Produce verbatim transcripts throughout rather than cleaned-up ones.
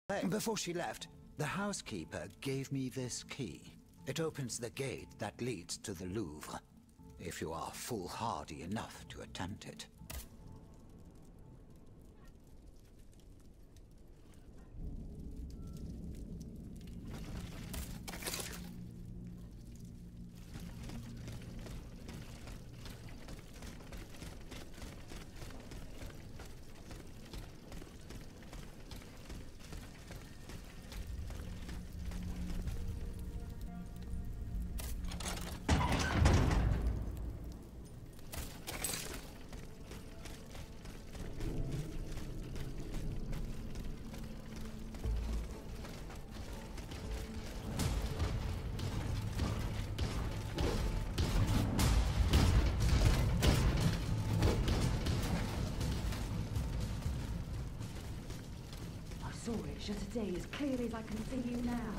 Before she left, the housekeeper gave me this key. It opens the gate that leads to the Louvre, if you are foolhardy enough to attempt it. I saw it yesterday as clearly as I can see you now.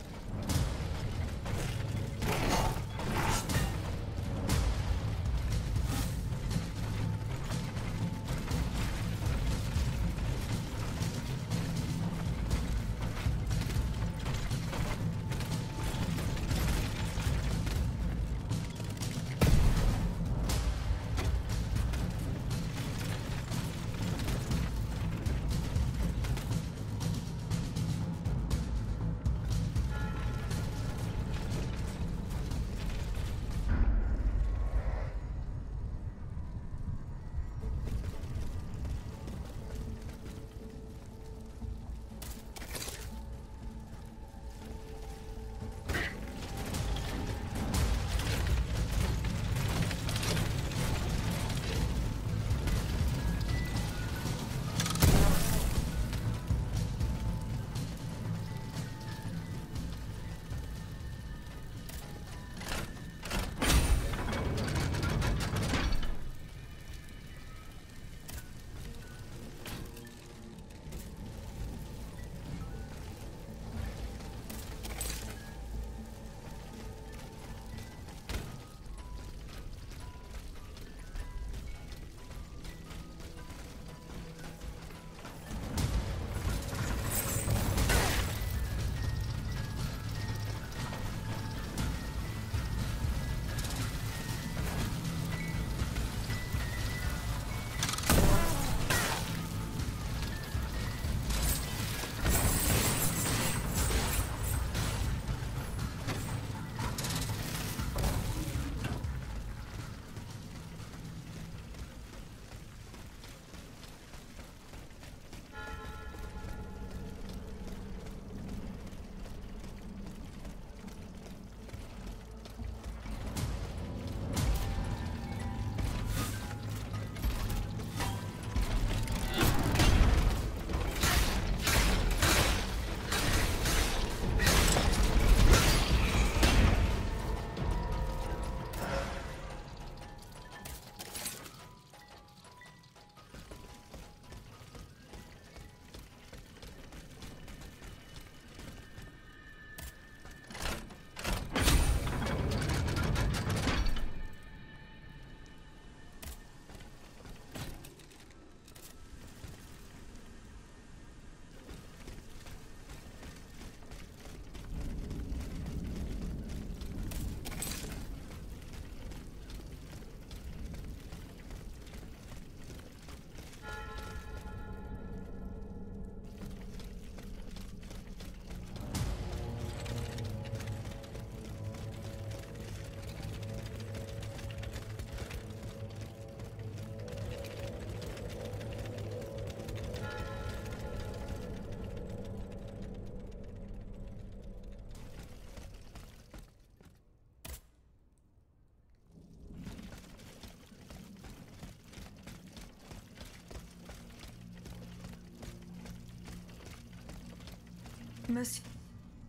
Monsieur.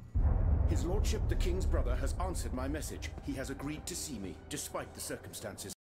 His lordship, the king's brother, has answered my message. He has agreed to see me, despite the circumstances.